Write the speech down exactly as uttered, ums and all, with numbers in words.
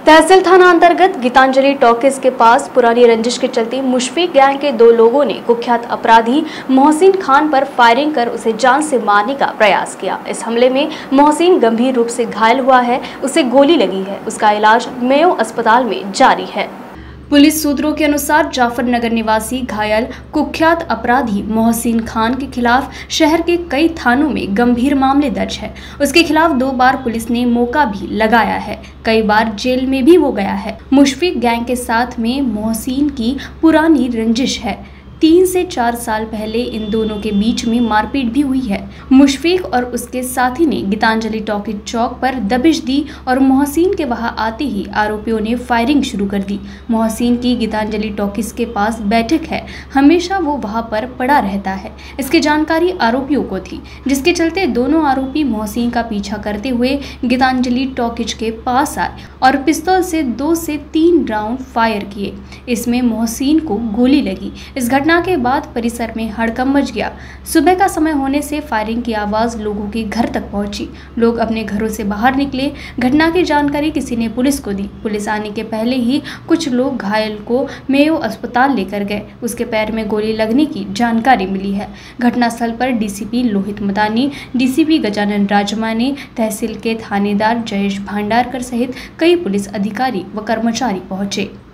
तहसील थाना अंतर्गत गीतांजलि टॉकीज के पास पुरानी रंजिश के चलते मुशफिक गैंग के दो लोगों ने कुख्यात अपराधी मोहसिन खान पर फायरिंग कर उसे जान से मारने का प्रयास किया। इस हमले में मोहसिन गंभीर रूप से घायल हुआ है, उसे गोली लगी है। उसका इलाज मेयो अस्पताल में जारी है। पुलिस सूत्रों के अनुसार जाफर नगर निवासी घायल कुख्यात अपराधी मोहसिन खान के खिलाफ शहर के कई थानों में गंभीर मामले दर्ज है। उसके खिलाफ दो बार पुलिस ने मौका भी लगाया है, कई बार जेल में भी वो गया है। मुशफिक गैंग के साथ में मोहसिन की पुरानी रंजिश है। तीन से चार साल पहले इन दोनों के बीच में मारपीट भी हुई है। मुशफिक और उसके साथी ने गीतांजलि टॉकीज चौक पर दबिश दी और मोहसिन के वहां आते ही आरोपियों ने फायरिंग शुरू कर दी। मोहसिन की गीतांजलि टॉकीज के पास बैठक है, हमेशा वो वहां पर पड़ा रहता है। इसकी जानकारी आरोपियों को थी, जिसके चलते दोनों आरोपी मोहसिन का पीछा करते हुए गीतांजलि टॉकीज के पास आए और पिस्तौल से दो से तीन राउंड फायर किए। इसमें मोहसिन को गोली लगी। इस घटना के बाद परिसर में हड़कंप मच गया। सुबह का समय होने से फायरिंग की आवाज लोगों के घर तक पहुंची। लोग अपने घरों से बाहर निकले। घटना की जानकारी किसी ने पुलिस को दी। पुलिस आने के पहले ही कुछ लोग घायल को मेयो अस्पताल लेकर गए। उसके पैर में गोली लगने की जानकारी मिली है। घटनास्थल पर डीसीपी लोहित मदानी, डीसीपी गजानन राजमाने, तहसील के थानेदार जयेश भांडारकर सहित कई पुलिस अधिकारी व कर्मचारी पहुंचे।